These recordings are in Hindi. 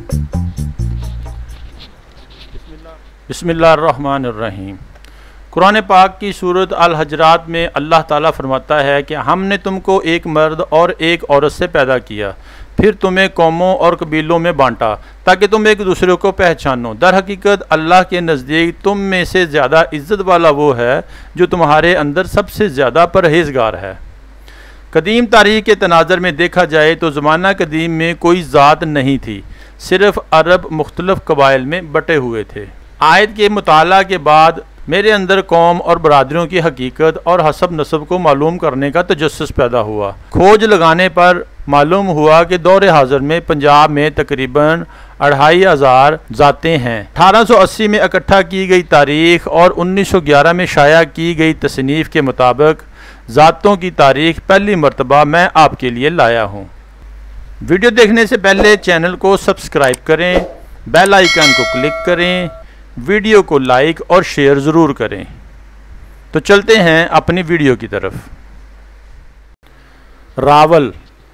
बिस्मिल्लाहिर्रहमानिर्रहीम। कुरान पाक की सूरत अल हजरात में अल्लाह ताला फरमाता है कि हमने तुमको एक मर्द और एक औरत से पैदा किया, फिर तुम्हें कौमों और कबीलों में बांटा ताकि तुम एक दूसरे को पहचानो। दर हकीकत अल्लाह के नज़दीक तुम में से ज़्यादा इज़्ज़त वाला वो है जो तुम्हारे अंदर सबसे ज़्यादा परहेज़गार है। कदीम तारीख़ के तनाज़र में देखा जाए तो ज़माना कदीम में कोई ज़ात नहीं थी, सिर्फ़ अरब मुख्तलिफ़ कबाइल में बटे हुए थे। आयत के मुताला के बाद मेरे अंदर कौम और बरादरियों की हकीकत और हसब नसब को मालूम करने का तजस्सुस पैदा हुआ। खोज लगाने पर मालूम हुआ कि दौर हाज़िर में पंजाब में तकरीबन 2500 ज़ातें हैं। 1880 में इकट्ठा की गई तारीख़ और 1911 में शाया की गई तसनीफ़ के मुताबिक ज़ातों की तारीख़ पहली मरतबा मैं आपके लिए लाया हूँ। वीडियो देखने से पहले चैनल को सब्सक्राइब करें, बेल आइकन को क्लिक करें, वीडियो को लाइक और शेयर ज़रूर करें। तो चलते हैं अपनी वीडियो की तरफ। रावल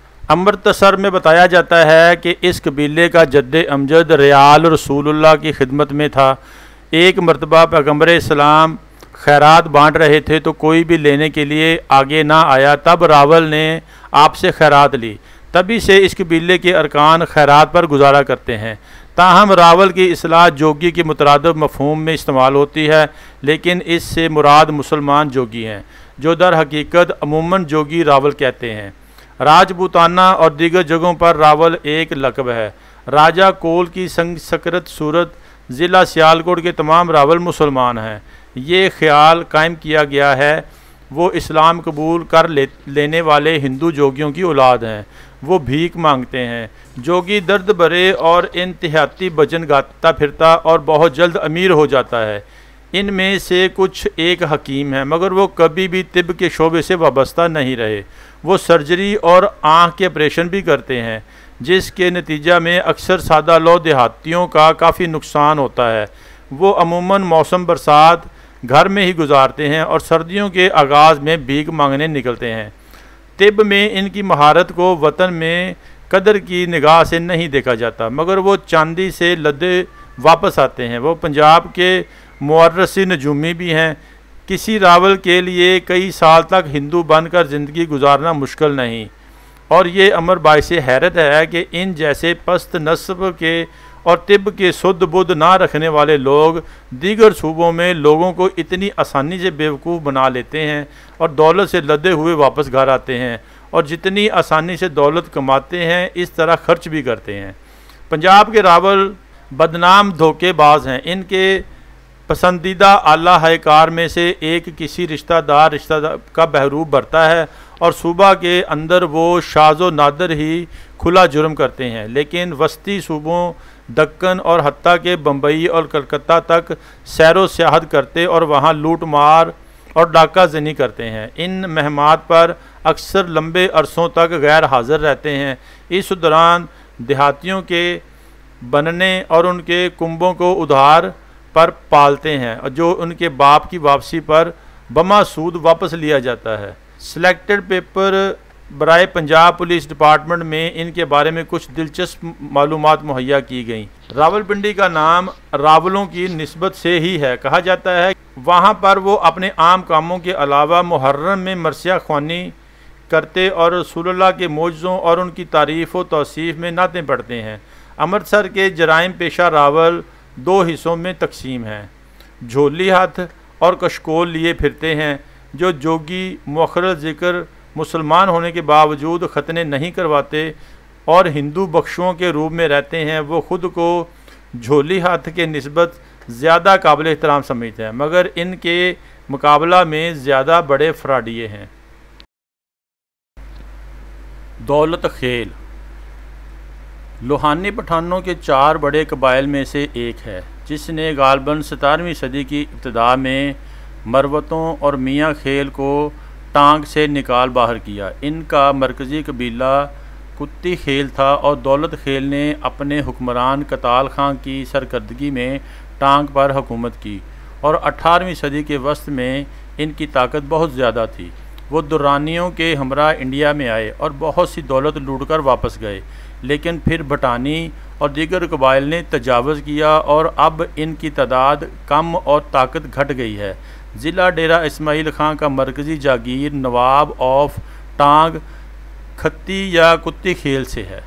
अमृतसर में बताया जाता है कि इस कबीले का जद्दे अमजद रियाल रसूलुल्लाह की खिदमत में था। एक मरतबा पैगंबर इस्लाम खैरात बांट रहे थे तो कोई भी लेने के लिए आगे ना आया, तब रावल ने आपसे खैरात ली। तभी से इस कबीले के अरकान खैरात पर गुजारा करते हैं। ताहम रावल की इस्लाह जोगी के मुतरादिफ मफ़हूम में इस्तेमाल होती है, लेकिन इससे मुराद मुसलमान जोगी हैं जो दर हकीकत अमूमन जोगी रावल कहते हैं। राजपूताना और दीगर जगहों पर रावल एक लक़ब है। राजा कोल की सकरत सूरत ज़िला सियालकोट के तमाम रावल मुसलमान हैं। ये ख्याल कायम किया गया है वो इस्लाम कबूल कर लेने वाले हिंदू जोगियों की औलाद हैं। वो भीख मांगते हैं। जोगी दर्द भरे और इंतहाती भजन गाता फिरता और बहुत जल्द अमीर हो जाता है। इनमें से कुछ एक हकीम है, मगर वो कभी भी तिब के शोबे से वाबस्ता नहीं रहे। वो सर्जरी और आँख के ऑपरेशन भी करते हैं, जिसके नतीजा में अक्सर सादा लो देहातियों का काफ़ी नुकसान होता है। वो अमूमन मौसम बरसात घर में ही गुजारते हैं और सर्दियों के आगाज़ में भीख मांगने निकलते हैं। तिब में इनकी महारत को वतन में कदर की निगाह से नहीं देखा जाता, मगर वो चांदी से लदे वापस आते हैं। वो पंजाब के मुअर्रिसी नजूमी भी हैं। किसी रावल के लिए कई साल तक हिंदू बनकर ज़िंदगी गुजारना मुश्किल नहीं, और ये अमर बाइसे हैरत है कि इन जैसे पस्त नस्ब के और तिब के शुद्ध बुद्ध ना रखने वाले लोग दीगर सूबों में लोगों को इतनी आसानी से बेवकूफ़ बना लेते हैं और दौलत से लदे हुए वापस घर आते हैं, और जितनी आसानी से दौलत कमाते हैं इस तरह खर्च भी करते हैं। पंजाब के रावल बदनाम धोखेबाज हैं। इनके पसंदीदा आला हैकार में से एक किसी रिश्तेदार का बहरूप भरता है और सूबा के अंदर वो शाज़ो नादर ही खुला जुर्म करते हैं, लेकिन वस्ती सूबों दक्कन और हत्ता के बम्बई और कलकत्ता तक सैरो सियाहत करते और वहाँ लूट मार और डाका जनी करते हैं। इन महमात पर अक्सर लंबे अरसों तक गैर हाज़िर रहते हैं। इस दौरान देहातियों के बनने और उनके कुंभों को उधार पर पालते हैं, जो उनके बाप की वापसी पर बमा सूद वापस लिया जाता है। सिलेक्टेड पेपर बराए पंजाब पुलिस डिपार्टमेंट में इनके बारे में कुछ दिलचस्प मालूमात मुहैया की गई। रावलपिंडी का नाम रावलों की निस्बत से ही है। कहा जाता है वहाँ पर वो अपने आम कामों के अलावा मुहर्रम में मरसिया ख्वानी करते और रसूलुल्लाह के मौजज़ों और उनकी तारीफ़ व तौसीफ़ में नातें पढ़ते हैं। अमृतसर के जराइम पेशा रावल दो हिस्सों में तकसीम हैं। झोली हाथ और कशकोल लिए फिरते हैं। जो जोगी मुअख्खर ज़िक्र मुसलमान होने के बावजूद खतने नहीं करवाते और हिंदू बख्शुओं के रूप में रहते हैं, वो ख़ुद को झोली हाथ के निस्बत ज़्यादा काबिल एहतराम समझते हैं, मगर इनके मुकाबला में ज़्यादा बड़े फ्राडिये हैं। दौलत खेल लोहानी पठानों के 4 बड़े कबाइल में से एक है, जिसने गालबन 17वीं सदी की इब्तिदा में मरवतों और मियाँ खेल को टांग से निकाल बाहर किया। इनका मरकज़ी कबीला कुत्ती खेल था और दौलत खेल ने अपने हुक्मरान कताल खां की सरकर्दगी में टांग पर हुकूमत की और 18वीं सदी के वस्त में इनकी ताकत बहुत ज़्यादा थी। वो दुर्रानियों के हमरा इंडिया में आए और बहुत सी दौलत लूट कर वापस गए, लेकिन फिर भटानी और दीगर कबाइल ने तजावज़ किया और अब इनकी तादाद कम और ताकत घट गई है। ज़िला डेरा इस्माइल खां का मरकज़ी जागीर नवाब ऑफ टांग खत्ती या कुत्ती खेल से है।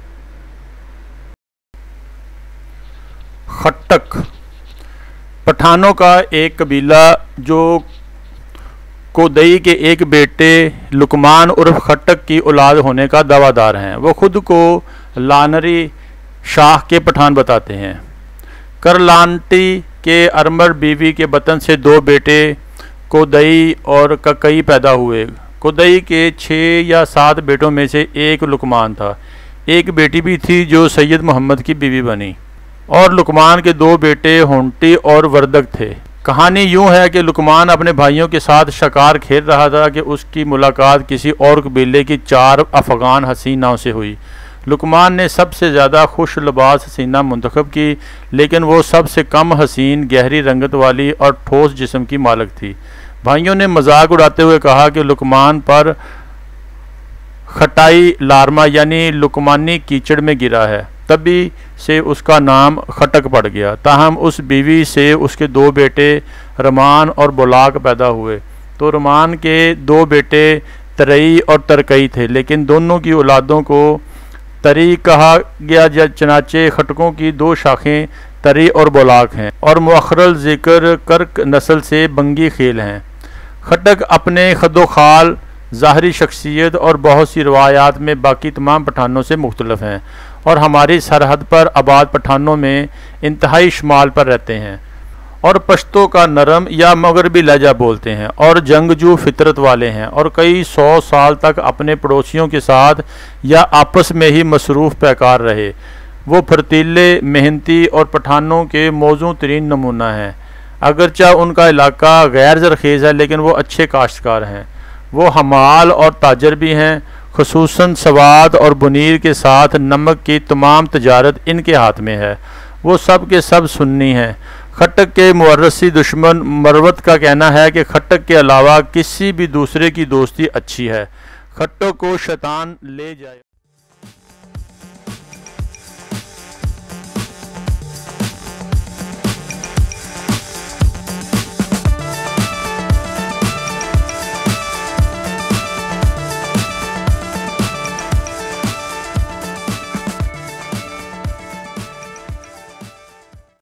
खट्टक पठानों का एक कबीला जो कोदई के एक बेटे लुकमान उर्फ खट्टक की औलाद होने का दावादार हैं। वो खुद को लानरी शाह के पठान बताते हैं। करलांटी के अरमर बीवी के बतन से 2 बेटे कोदई और ककई पैदा हुए। कोदई के 6 या 7 बेटों में से एक लुकमान था। एक बेटी भी थी जो सैयद मोहम्मद की बीवी बनी और लुकमान के 2 बेटे होंटी और वर्दक थे। कहानी यूं है कि लुकमान अपने भाइयों के साथ शिकार खेल रहा था कि उसकी मुलाकात किसी और कबीले की 4 अफ़गान हसीनाओं से हुई। लुकमान ने सबसे ज़्यादा खुश लिबास हसीना मुंतखब की, लेकिन वो सबसे कम हसीन, गहरी रंगत वाली और ठोस जिस्म की मालिक थी। भाइयों ने मजाक उड़ाते हुए कहा कि लुकमान पर खटाई लार्मा यानी लुकमानी कीचड़ में गिरा है, तभी से उसका नाम खटक पड़ गया। ताहम उस बीवी से उसके 2 बेटे रमान और बुलाक पैदा हुए। तो रमान के 2 बेटे तरई और तरकई थे, लेकिन दोनों की औलादों को तरी कहा गया। चनाचे खटकों की 2 शाखें तरी और बुलाक हैं और मुअख्खरल ज़िक्र कर्क नस्ल से बंगी खेल हैं। खटक अपने खदोखाल, ज़ाहरी शख्सियत और बहुत सी रवायात में बाकी तमाम पठानों से मुख्तलिफ हैं और हमारी सरहद पर आबाद पठानों में इंतहाई शुमाल पर रहते हैं और पश्तो का नरम या मगरबी लहजा बोलते हैं और जंगजू फितरत वाले हैं और कई 100 साल तक अपने पड़ोसियों के साथ या आपस में ही मसरूफ़ पैकार रहे। वो फर्तीले, मेहनती और पठानों के मौजू तरीन नमूना हैं। अगरचा उनका इलाका गैर ज़रखेज़ है, लेकिन वो अच्छे काश्तकार हैं। वो हमाल और ताजर भी हैं। खुसूसन सवाद और बुनीर के साथ नमक की तमाम तजारत इनके हाथ में है। वो सब के सब सुन्नी हैं। खट्टक के मुअर्रसी दुश्मन मरवत का कहना है कि खट्टक के अलावा किसी भी दूसरे की दोस्ती अच्छी है। खट्टक को शैतान ले जाए।